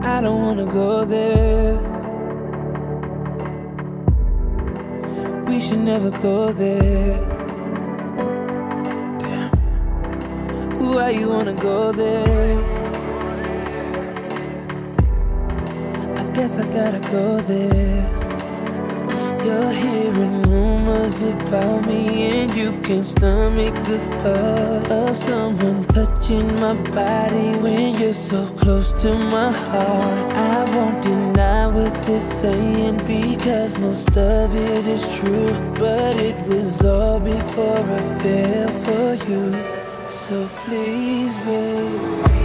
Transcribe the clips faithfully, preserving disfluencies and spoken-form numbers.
I don't wanna go there. We should never go there. Damn. Why you wanna go there? I guess I gotta go there. You're hearing rumors about me, and you can't stomach the thought of someone touching my body when you're so close to my heart. I won't deny what they're saying, because most of it is true, but it was all before I fell for you. So please, babe,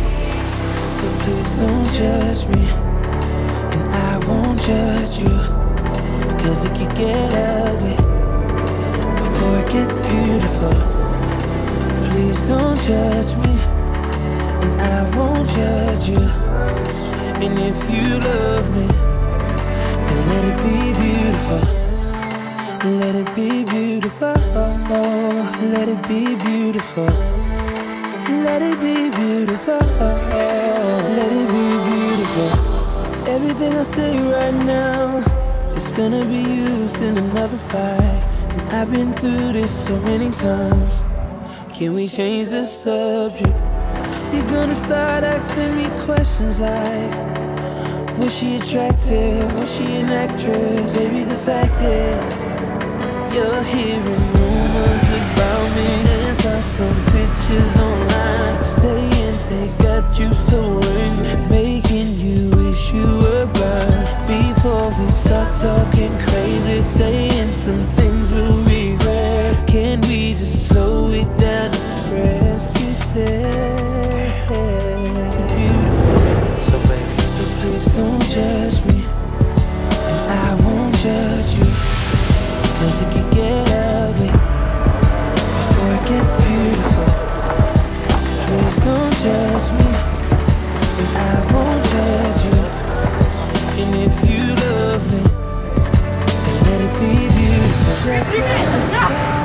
so please don't judge me, and I won't judge you, 'cause it could get ugly before it gets beautiful. Please don't judge me, and I won't judge you. And if you love me, then let it be beautiful. Let it be beautiful. Let it be beautiful. Let it be beautiful. Let it be beautiful. Everything I say right now, it's gonna be used in another fight. And I've been through this so many times. Can we change the subject? You're gonna start asking me questions like, was she attractive? Was she an actress? Baby, the fact is, you're hearing rumors about me, and saw some pictures online saying they got you so angry, making you wish you were blind. Before we start talking crazy, saying some things we'll regret, can we just slow it down and rest? We said beautiful. So baby, so please don't judge me, and I won't judge you, 'cause it can get ugly before it gets beautiful. Please don't judge me, and I won't judge you. And if you love me, then let it be beautiful. Chris, no!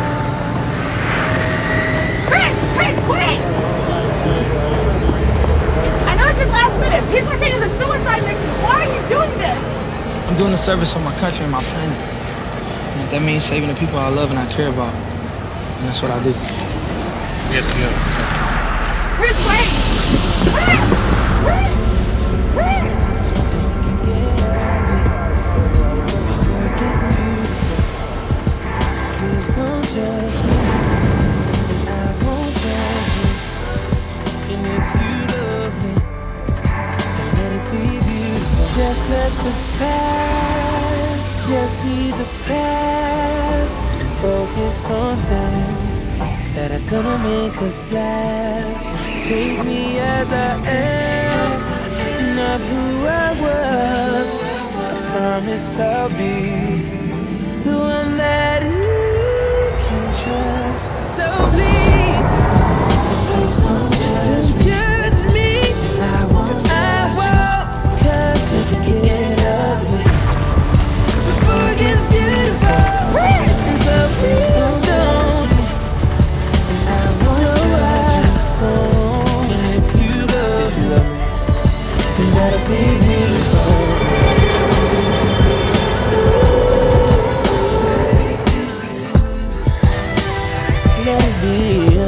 Chris, Chris, wait! I know it's just last minute. People are taking the suicide mission. Why are you doing this? I'm doing a service for my country and my planet. And if that means saving the people I love and I care about, then that's what I do. We have to go. Chris, wait! Chris! Chris! Chris! Just let the past just be the past, and focus on things that are gonna make us laugh. Take me as I am, not who I was. I promise I'll be the one that you can trust. So please, so please don't judge me. Judge me. I won't. I won't. 'Cause it can get ugly before it gets beautiful. And so please don't judge me, and I won't judge you. And if you love me, then let it be beautiful. Let it be.